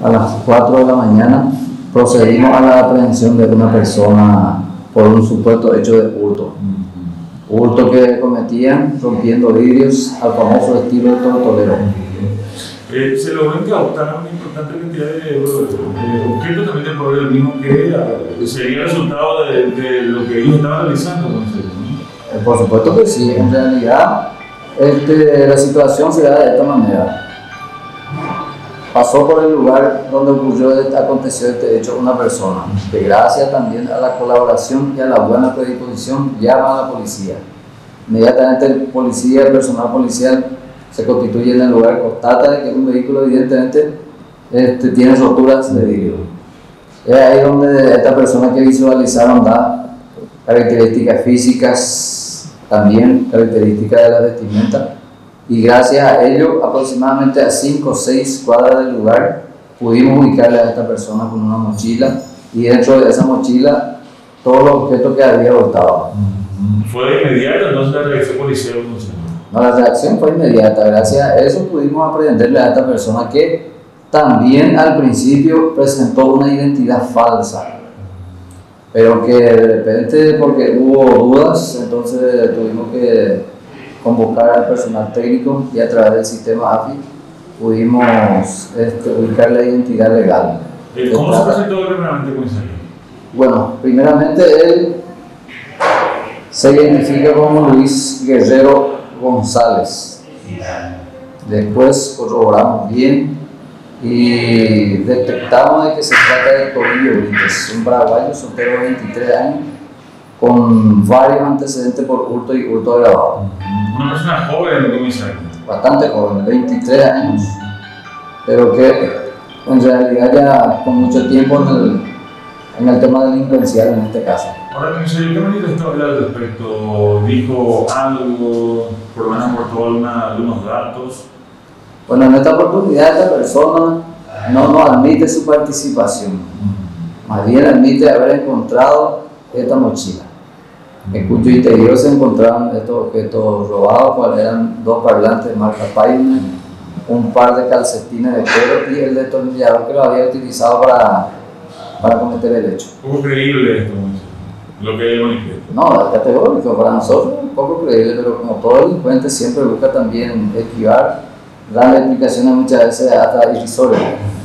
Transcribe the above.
a las 4 de la mañana, procedimos a la aprehensión de una persona por un supuesto hecho de hurto. Hurto que cometían rompiendo vidrios al famoso estilo de tortolero. Se logró incautar una importante cantidad de objetos también por el mismo que sería resultado de lo que ellos estaban realizando. Por supuesto que sí, en realidad la situación se da de esta manera. Pasó por el lugar donde aconteció este hecho una persona que gracias también a la colaboración y a la buena predisposición llama a la policía. Inmediatamente el personal policial se constituye en el lugar, constata de que un vehículo evidentemente tiene roturas de vidrio. Es ahí donde esta persona que visualizaron da características físicas, también características de la vestimenta, y gracias a ello, aproximadamente a 5 o 6 cuadras del lugar, pudimos ubicarle a esta persona con una mochila, y dentro de esa mochila todos los objetos que había hurtado. ¿Fue de inmediato entonces la reacción policial? No, la reacción fue inmediata. Gracias a eso pudimos aprenderle a esta persona que también al principio presentó una identidad falsa, pero que de repente, porque hubo dudas, entonces tuvimos que convocar al personal técnico y a través del sistema AFI pudimos ubicar la identidad legal. ¿Cómo se presentó primeramente, comisario? Bueno, primeramente él se identifica como Luis Guerrero González. Después corroboramos bien y detectamos de que se trata de Tobillo Brites, un paraguayo soltero de 23 años con varios antecedentes por hurto y hurto agravado. Una persona joven, comisario. Bastante joven, 23 años, pero que en realidad ya con mucho tiempo en el tema delincuencial en este caso. Ahora, comisario, ¿qué manifestó él al respecto? ¿Dijo algo? ¿Por lo menos aportó algunos datos? Bueno, en esta oportunidad esta persona no nos admite su participación, más bien admite haber encontrado esta mochila, en cuyo interior se encontraban estos objetos robados, cuales eran 2 parlantes de marca Pioneer, un par de calcetines de cuero y el destornillador que lo había utilizado para cometer el hecho. ¿Poco creíble esto, lo que él manifiesta? No, es categórico, para nosotros es un poco creíble, pero como todo delincuente siempre busca también esquivar, darle explicaciones muchas veces hasta irrisorias.